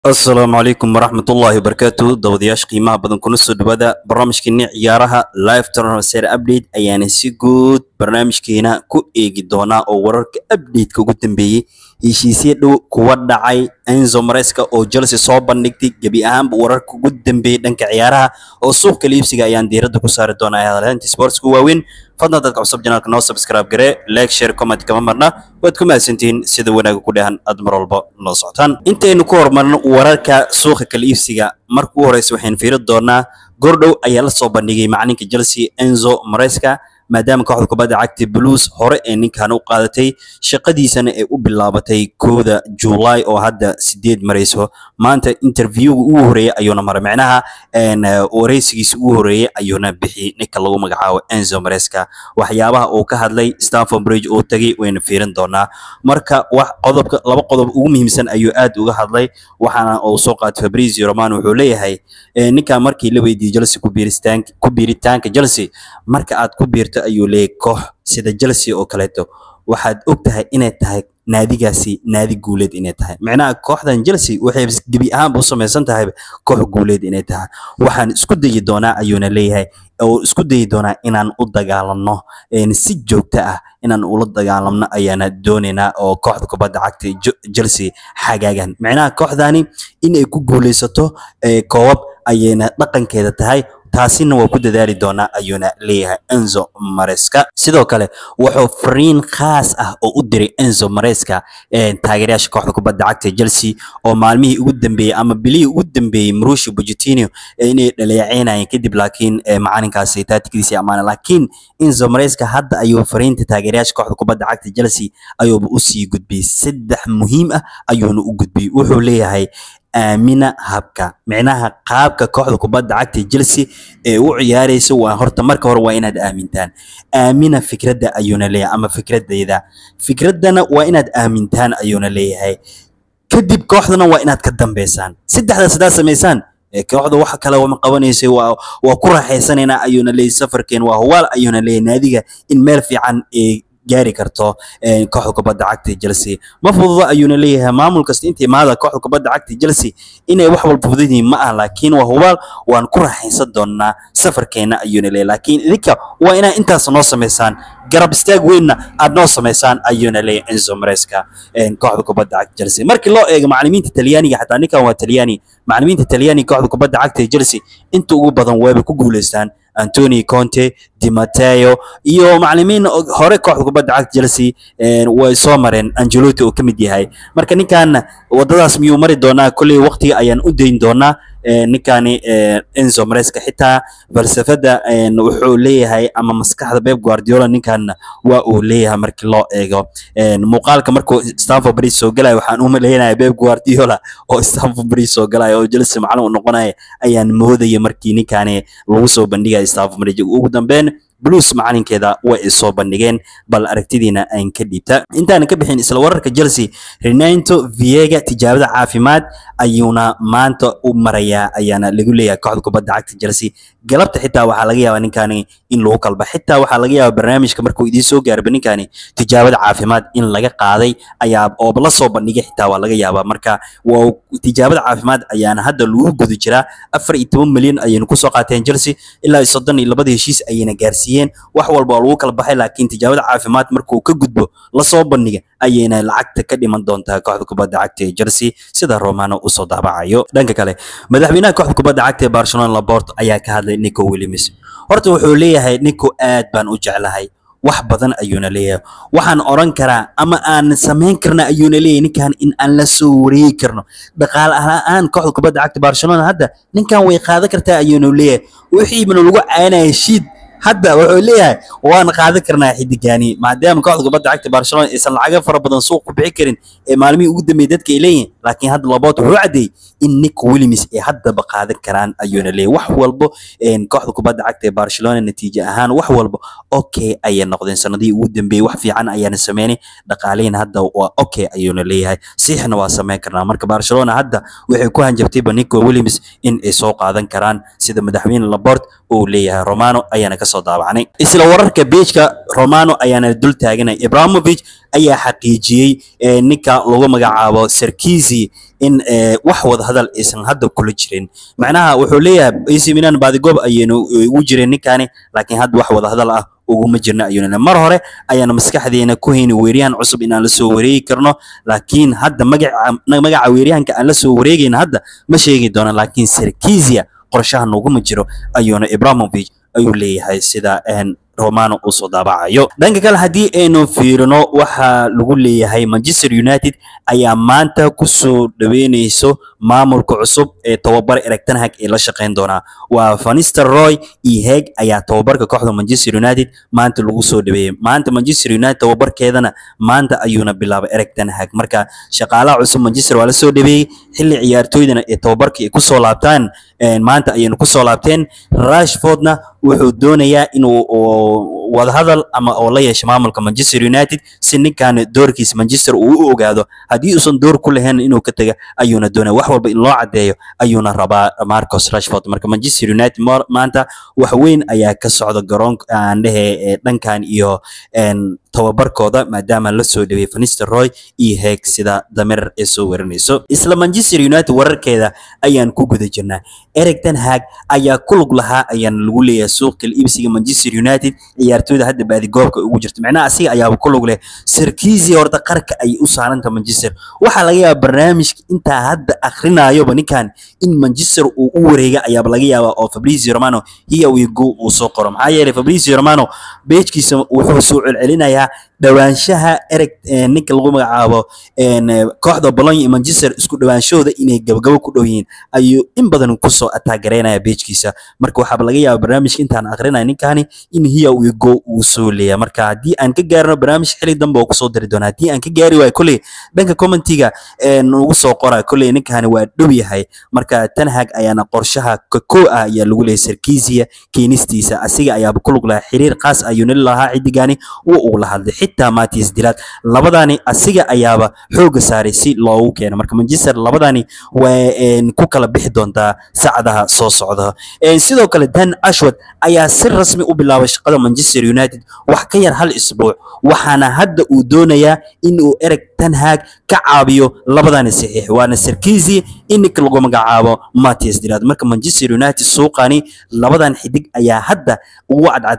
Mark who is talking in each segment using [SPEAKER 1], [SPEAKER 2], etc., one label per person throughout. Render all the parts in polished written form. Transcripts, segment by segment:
[SPEAKER 1] السلام عليكم ورحمة الله وبركاته دودياش قيمة بدن كنسو دبدا برنامج كيني عيارها لايف ترانسفير ابديت ايانا سي جود برنامج كينا كو ايجي دونا او ورك ابديت كو تنبيه heshiisyo dhow kuwa dhacay Enzo Maresca oo Chelsea soo bandhigtay gabi ahaanba wararka ugu dambeeyay dhanka ciyaaraha oo suuqa liibsiga ayaan diiradda ku saari doonaa hadalhaynta sports ku waaweyn fadlan dadka cusub channelka noo subscribe gare like share comment kama marna waad ku mahadsantihiin sida wanaag ku dhahan aad mar walba noo socotaan intaynu ku hormarno wararka suuqa liibsiga markii ugu horeysa waxaan fiirin doonaa gordhow ayaa la soo bandhigay macalinka Chelsea Enzo Maresca maadaama kooxda kubadda cagta Blues hore ee ninkan u qaadatay shaqadiisana ay u bilaabatay 1 July oo hadda 8 marayso maanta interview ugu horeeyay ayuuna maray macnaha wareysigiisa ugu horeeyay ayuuna bixi ninka lagu magacaabo Enzo Maresca waxyaabaha uu ka hadlay Stamford Bridge oo tagay wayna fiirin doonaa marka wax laba qodob ugu muhiimsan ayuu aad uga hadlay waxaana uu soo qaatay Fabrizio Romano wuxuu leeyahay ninka markii la weydiiyay Chelsea ku biiritaanka Chelsea marka aad ku biirto ayuu leeyahay koox sida Chelsea oo kaleeto waxaad ogtahay inay tahay naadigaasi naadi guuleed inay tahay macnaha kooxdan Chelsea waxay gabi ahaan u samaysan tahay koox guuleed inay tahay waxaan isku dayi doonaa ayuuna leeyahay oo isku dayi doonaa inaan u dagaalano si joogto ah inaan ula dagaalamno ayaana doonaynaa oo kooxda kubadda cagta Chelsea xagaagan macnaha kooxdani inay ku guuleysato koobab ayayna dhaqankeeda tahay taasina waa ku dadaali doonaa ayuuna leeyahay Enzo Maresca sidoo kale wuxuu fariin khaas ah oo u diray Enzo Maresca taageerayaasha kooxda kubadda cagta Chelsea oo maalmihii ugu dambeeyay ama bilihii ugu dambeeyay Mauricio Pochettino inay dhaleeceynayeen kadib laakiin macalinkaasi taatikiisa amaana laakiin Enzo Maresca hadda ayuu fariinta taageerayaasha kooxda kubadda cagta Chelsea ayuu u sii gudbiyay saddex muhiim ah ayuuna u gudbiyay wuxuu leeyahay آمنة هبكا معناها قابك كوحدة كبادة عكتي جلسي وعياريسو وهورتا مركا هور وإناد آمنتان آمنة فكرة دا أيونا ليه أما فكرة دا إذا فكرة دانا وإناد آمنتان أيونا ليه هاي كدب كوحدنا وإناد كدام بيسان سداسة ميسان كوحدة waxa kale oo qabanaysa waa ku raaxaysanayna ayuuna leeyahay safarkeen waa huwaal ayuuna leeyahay naadiga in meel fiican gaari karto kooxda kubadda cagta Chelsea ma fududa ayuuna leeyahay maamul kasta intii maada kooxda kubadda cagta Chelsea inay wax walba fududiin ma aha laakiin waa hubaal waan ku raaxaysan doonaa safarkeena ayuuna leeyahay laakiin idinka waa inaa intaas noo sameysaan garab istaag weynna aad noo sameysaan ayuuna leeyahay Enzo Maresca kooxda kubadda cagta Chelsea markii loo eego macallimiinta Talyaaniga xataa ninkan waa Talyaani macallimiinta Talyaani kooxda kubadda cagta Chelsea inta ugu badan way ku guuleystaan Antonio Conte, Di Matteo iyo macallimiin hore kooxda kubadda cagta Chelsea way soo mareen Ancelotti oo kamid yahay marka ninkan wadadaas miyuu mari doonaa kulli waqti ayaan u deyn doonaa ninkani Enzo Maresca xitaa falsafada wuxuu leeyahay ama maskaxda Pep Guardiola ninkan waa uu leeyahay markii loo eego muuqaalka markuu Stamford Bridge soo galay waxaan u maleeyay Pep Guardiola oo Stamford Bridge soo galay oo Chelsea macallin u noqonay ayaan moodayay markii ninkani lagu soo bandhigay Stamford Bridge ugu dambeyn Blues macalinkeeda way soo bandhigeen bal aragtidiina aan ka dhiibta intaan ka bixin isla wararka Chelsea Renato Viega tijaabada caafimaad ayuuna maanta u maraya ayaana lagu leeyahay kooxda kubadda cagta Chelsea galabta xitaa waxa laga yaabaa ninkani in loo kalba xitaa waxa laga yaabaa barnaamijka markuu idin soo gaaro ninkani tijaabada caafimaad in laga qaaday ayaa oo la soo bandhigay xitaa waa laga yaabaa marka waa tijaabada caafimaad ayaana hadda lagu gudu jira 14 milyan ayaynu ku soo qaateen Chelsea ilaa 32 heshiis ayayna gaarsiiyeen wax walba lagu kala baxay laakiin tijaabada caafimaad markuu ka gudbo la soo bandhigay ayayna lacagta ka dhiman doontaa kooxda kubadda cagta Chelsea sida Romano u soo daabacayo dhanka kale madaxweynaha kooxda kubadda cagta Barcelona Laporte ayaa ka hadlay Nico Williams horta wuxuu leeyahay Nico aad baan u jeclahay wax badan ayuuna leeyahay waxaan oran karaa ama aan sameyn karna ayuuna leeyahay ninkan in aan la soo wareegi karno dhaqaale ahaan kooxda kubadda cagta Barcelona hadda ninkan way qaadan kartaa ayuuna leeyahay wixii ibn lagu caanay shid hadda wuxuu leeyahay waan qaadan karnaa xidigani maadaama kooxda kubadda cagta Barcelona aysan lacag fara badan suuq ku bixi karin ee maalmihii ugu dambeeyay dadka ay leeyihiin laakiin hadda Laporte wuxuu cadeeyay in Nico Williams ay hadda qaadan karaan ayuuna leeyahay wax walba kooxda kubadda cagta Barcelona natiijo ahaan wax walba okay ay noqdeen sanadii ugu dambeeyay wax fiican ayaan sameeyay dhaqaaleyn hadda waa okay ayuuna leeyahay siixna waa sameyn karnaa marka Barcelona hadda waxay ku hanjabtay Nico Williams in ay soo qaadan karaan sida madaxweyne Laporte uu leeyahay Romano ayaana ka soo daabacnay isla wararka beejka Romano ayaana dul taaganay Ibrahimovic ayaa xaqiijiyay ninka lagu magacaabo Sarkizi in wax wada hadal aysan hadda kula jirin macnaha wuxuu leeyahay AC Milan baadigoob ayaynu ugu jireen ninkani laakiin hadda wax wada hadal ah uguma jirna ayuuna mar hore ayaana maskaxdeena ku hayni weeriyaan cusub in aan la soo wareegi karno laakiin hadda magaca weeriyaanka aan la soo wareegayna hadda ma sheegi doona laakiin Sarkizi qorshaha noguma jiro ayuuna Ibrahimovic ayuu leeyahay sida Romano uu soo daabacayo dhanka kale hadii aynu fiirino waxa lagu leeyahay Manchester United ayaa maanta ku soo dhaweynayso maamulka cusub ee tababar Erik ten Hag ee la shaqeyn doona waa Van Nistelrooy iyo Hag ayaa tababarka kooxda Manchester United maanta lagu soo dhaweeyay maanta Manchester United tababarkeedana maanta ayuuna bilaabay Erik ten Hag marka shaqaalaha cusub Manchester waa la soo dhaweeyay xilli ciyaartooydana ee tababarka ku soo laabtaan maanta ayaynu ku soo laabteen Rashfordna wuxuu doonayaa inuu wada hadal ama oo la yeesho maamulka Manchester United si ninkan doorkiisa Manchester uu u ogaado hadii uusan door ku lahayn inuu ka taga ayuuna doonaa wax walba in loo cadeeyo ayuuna rabaa Marcus Rashford marka Manchester United maanta wax weyn ayaa ka socda garoonka aan dhahay dhankan iyo tababarkooda maadaama la soo dhaweeyay Van Nistelrooy iyo Hag sida dameer ee soo warinayso isla Manchester United wararkeeda ayaan ku guda jirnaa Erik ten Hag ayaa ku lug lahaa ayaan lagu leeyahay suuqa iibsiga Manchester United ciyaartooyda hadda baadi goobka ugu jirta macnaha asiga ayaa ku lug leh Sarkizi horta qarka ay u saaranta Manchester waxa laga yaabaa barnaamijka inta hadda akhrinayo ninkan in Manchester uu u wareega ayaa laga yaabaa oo Fabrizio Romano here we go uu soo qoro maxaa yeelay Fabrizio Romano beejkiisa wuxuu soo celcelinayaa dhawaanshaha Erik ninka lagu magacaabo kooxda Bologna iyo Manchester isku dhawaanshooda inay gabagabo ku dhow yihiin ayuu in badan ku soo ataagereynaya beejkiisa marka waxa laga yaabaa barnaamijka intaan akhrinayo ninkani in here we go uu soo leeyahay marka hadii aan ka gaarno barnaamij xilli dambe oo ku soo diri doona hadii aan ka gaari waayo kulli dhanka commentiga ugu soo qoraa kulli ninkani waa dhow yahay marka ten Hag ayaana qorshaha koo ah ayaa lagu leeyahay Sarkizi keenistiisa asiga ayaa ku lug lahaa xiriir qaas ayuuna lahaa cidigani uu la hadlay xitaa Matthias Delat labadani asiga ayaaba xooga saaray si loogu keeno marka Manchester labadani waa ku kala bixi doontaa saacadaha soo socda sidoo kale Dan Ashworth ayaa si rasmi u bilaabay shaqada Manchester United wax ka yar hal isbuuc waxaana hadda uu doonayaa in uu Erik ten Hag ka caabiyo labadani saxiix waana Sarkizi in lagu magacaabo Matthias Delat marka Manchester United suuqani labadan xidig ayaa hadda ugu cadcad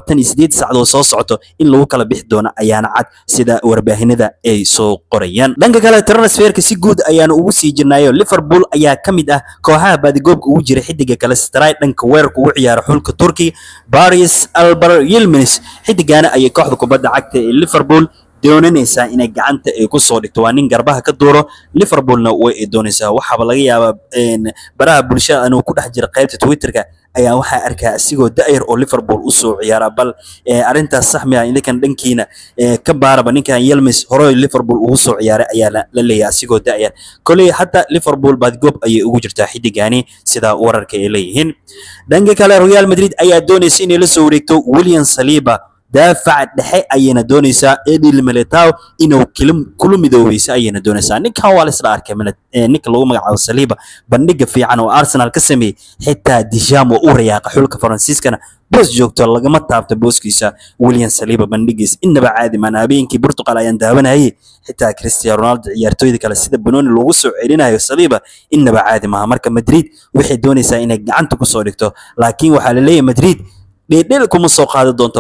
[SPEAKER 1] 48 saacadood soo socoto in lagu kala bixi doono ayaana cad sida warbaahinada ay soo qorayaan dhanka kale transferka si guud ayaana ugu sii jirnaayo Liverpool ayaa kamid ah kooxaha baadigoobka ugu jira xidiga kale strike dhanka weerarka ugu ciyaara xulka Turkiga Paris Albar Yilmaz xidigana ay kooxda kubadda cagta ee Liverpool doonaysa inay gacanta ay ku soo dhigto waa nin garbaha ka dooro Liverpoolna way doonaysaa waxa laga yaabaa baraha bulshada inuu ku dhex jiro qaybta Twitterka ayaa waxa arkaa asigoo daayir oo Liverpool u soo ciyaara bal arintaas sax ma idinkan dhankiina ka baaraba ninkan Yilmaz hore Liverpool ugu soo ciyaaray ayaa la leeyahay asigoo daayir kulli hatta Liverpool baadgoob ayay ugu jirtaa xidigani sida wararka ay leeyihiin dhanka kale Real Madrid ayaa doonaysa inay la soo wareegto William Saliba دافع دحي أينا دونيسا إدي الميليتاو إنه كل مدويسا أينا دونيسا نك هوالي سرار كمان نك لو مقعو سليبة بنيجا في عنو أرسنال كسمي حتى ديجام وأورياق حلك فرانسيسكنا بس جوكتو لغا ما تابت بوسكيسا ويليام سليبة بنيجيس إنبا عادي ما نابينكي برتقال أيان داوانا هي حتى كريستيانو رونالدو يارتويدك على سيدة بنوني لو وسو عيرينا هاي سليبة إنبا عادي ما ماركا مدريد وحي دونيسا إنك عنتو كسوريكتو لكن وحالي مدريد ديل كوما سو قاده دونتا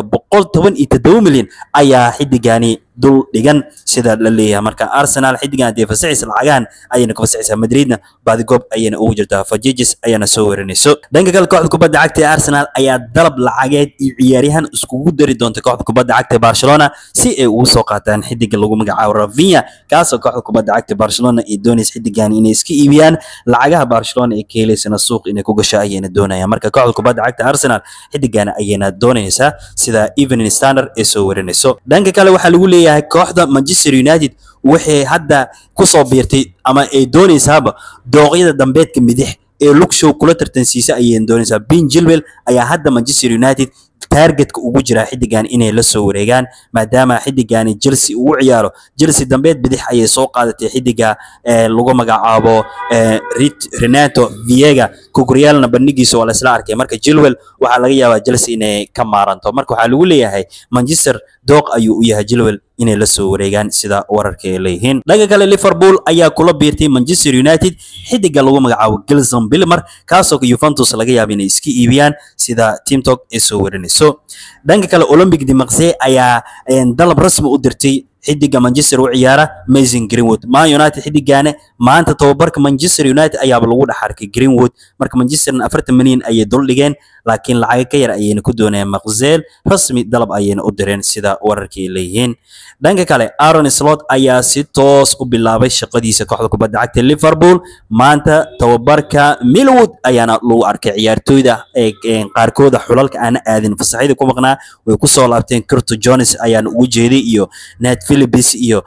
[SPEAKER 1] 117 مليون ayaa xidigani dul dhigan sida la leeyahay marka Arsenal xidigan deefasiis lacagan ayna ka fasixaysa Madridna baadi goob ayna ugu jirtaa Fajijis ayna soo warinayso dhanka kale kooxda kubadda cagta ee Arsenal ayaa dalab lacageed iyo ciyaaryahan iskugu dari doonta kooxda kubadda cagta ee Barcelona si ay ugu soo qaataan xidiga lagu magacaabo Rafinha kaas oo kooxda kubadda cagta ee Barcelona ay doonayso xidigan inay iska iibiyaan lacagaha Barcelona ee ka helaysana suuq inay ku gasho ayna doonayaan marka kooxda kubadda cagta Arsenal xidigan ayna doonaysa sida Evening Standard ee soo warinayso dhanka kale waxa lagu leeyahay kooxda Manchester United waxay hadda ku soo biirtay ama ay doonaysaaba dooqyada dambeedka midix ee Luxo kula tartansiisa ayay doonaysaa Ben Chilwell ayaa hadda Manchester United targetka ugu jira xidigan inay la soo wareegaan maadaama xidigan Chelsea uu ciyaaro Chelsea dambeed bidix ayay soo qaadatay xidiga lagu magacaabo Renato Viega Kukuryaalna bandhigiisa waa la isla arkay marka Chilwell waxaa laga yaabaa Chelsea inay ka maaranto marka waxaa lagu leeyahay Manchester dooq ayuu u yahay Chilwell inay la soo wareegaan sida wararka ay leeyihiin dhaga kale Liverpool ayaa kula biirtay Manchester United xidiga lagu magacaabo Gilson Bilmer kaasoo Juventus laga yaabo inay iska iibiyaan sida Team Talk ay soo warinayso dhanka kale Olympique de Marseille ayaa dalab rasmi u dirtay xidiga Manchester u ciyaara Mason Greenwood Man United xidigana maanta tababarka Manchester United ayaa lagu dhaxarkay Greenwood marka Manchester 40 milyan ayay dul dhigeen laakiin lacag ka yar ayayna ku doonayaan Marseille rasmi dalab ayayna u direen sida wararkii leeyihiin dhanka kale Aaron Slot ayaa si toos u bilaabay shaqadiisa kooxda kubadda cagta Liverpool maanta tababarka Millwood ayaana lagu arkay ciyaartooyda qaarkooda xulalka aan aadin fasaxida ku maqnaa way ku soo laabteen Curtis Jones ayaana ugu jeeday iyo Nat Phillips iyo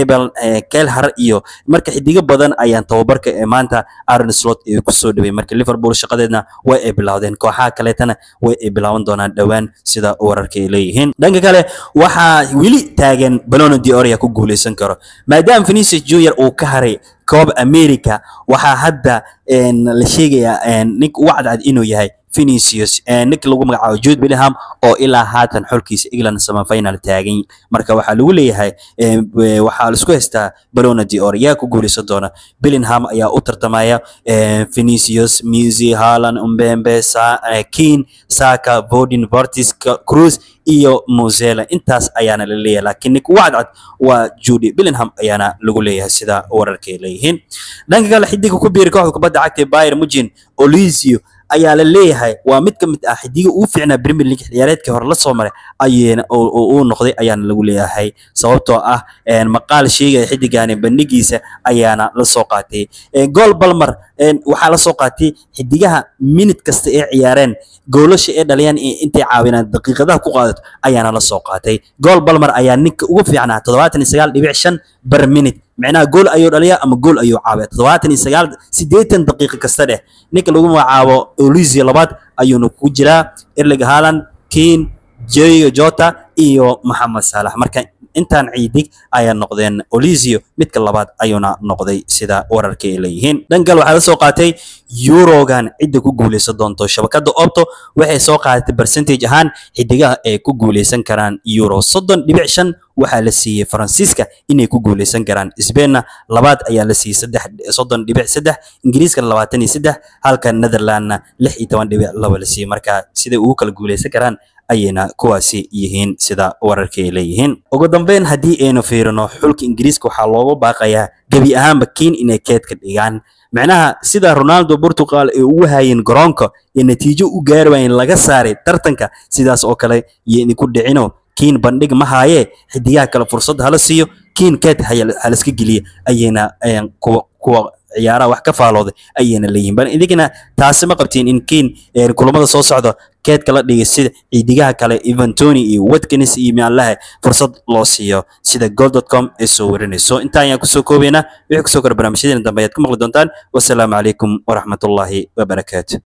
[SPEAKER 1] Kelhar iyo marka xidiga badan ayaan tababarka maanta Aaron Slot ay ku soo dhaway marka Liverpool shaqadeedna way ay bilaawdeen kooxaha kale tana way ay bilaawan doonaan dhawaan sida wararka ay leeyihiin dhanka kale waxa wili taagan Ballon d'Or ku guuleysan karo maadaama Vinicius Junior uu ka haray Copa America waxa hadda la sheegayaa nin wacd inuu yahay Vinicius nik lagu magacaabo Jude Bellingham oo ilaa haatan xulkiisa England sama final taagan marka waxa lagu leeyahay waxa la isku haystaa Ballon d'Or yaa ku guuleysan doona Bellingham ayaa u tartamaya Vinicius Messi Haaland Mbappe Keane Saka Foden Vertis Cruz iyo Mozela intaas ayaana la leeyahay laakiin nik wacd waa Jude Bellingham ayaana lagu leeyahay sida wararka leeyihiin dhanka kale xidiga ku biir kooxda kubadda cagta Bayern Munich Olizio ayaa la leeyahay waa mid ka mid ah xidiga ugu fiicnaa Premier League ciyaareedkii hore la soo maray ayayna uu noqday ayaana lagu leeyahay sababtoo ah maqaal sheegay xidigani bandhigiisa ayaana la soo qaatay gool Balmer waxaa la soo qaatay xidigaha minute kasta ee ciyaareen goolasha ee dhaliyaan intay caawinaan daqiiqadaha ku qaadato ayaana la soo qaatay gool Balmer ayaa ninka ugu fiicnaa 79.5 per minute macnaha gool ayuu dhaliyaa ama gool ayuu caawiyaa 80 daqiiqo kasta dheh ninka lagu magacaabo Olizio labaad ayuuna ku jiraa Erling Haaland Keane Jota iyo Mohamed Salah marka intaan ciidig ayaa noqdeen Olizio midka labaad ayuuna noqday sida wararka ay leeyihiin dhangal waxa la soo qaatay Eurogan cidda ku guuleysan doonto shabakada Opto waxay soo qaadatay percentage ahaan xidigaha ay ku guuleysan karaan Euro 30.5 waxaa la siiyay Faransiiska inay ku guuleysan karaan Spainna labaad ayaa la siiyay 30.3 Ingiriiska 23 halka Netherlandna 16.2 la siiyay marka sida uu kala guuleysan karaan ayayna kuwaasi yihiin sida wararka ay leeyihiin ugu dambeyn hadii aynu fiirino xulka Ingiriiska waxaa looga baaqayaa gabi ahaanba Keane inay keed ka dhigaan macnaha sida Ronaldo Portugal ay ugu hayeen garoonka in natiijo u gaarayeen laga saaray tartanka sidaas oo kale yeen ku dhicino Keane bandhig ma haaye xidigaha kale fursad hala siiyo Keane keed hal iska geliya ayayna kuwa ciyaaraha wax ka faalooday ayayna leeyihiin bal idinka taasi ma qabtiin in Keane kulamada soo socdo keed kala dhigay sida ciidigaha kale Ivan Toney iyo Watkins iyo meelaha fursad loo siiyo sida goal.com ee soo warinayso inta ayaan ku soo koobayna wixii ku soo kor barnaamijyada dambe aad ku maqli doontaan wassalaamu calaykum wa rahmatullaahi wa barakaatuh